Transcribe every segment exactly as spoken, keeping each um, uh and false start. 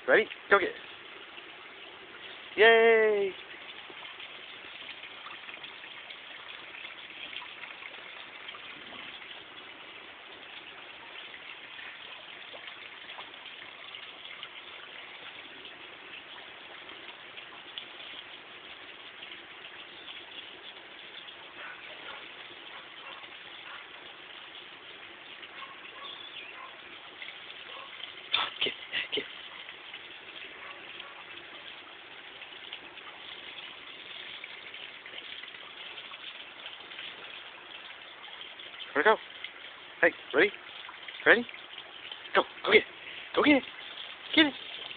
Ready? Go get it. Yay! Get, get. Where'd it go? Hey, ready? Ready? Go, go get it. Go get it. Get it.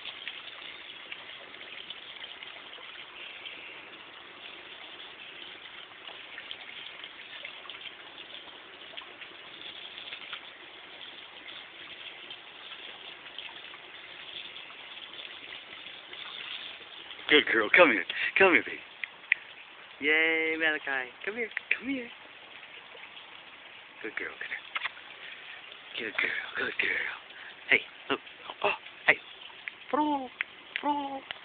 Good girl, come here. Come here, baby. Yay, Malikai. Come here. Come here. Good girl, good girl. Good girl, good girl. Hey, look. Oh, hey. Pro, pro.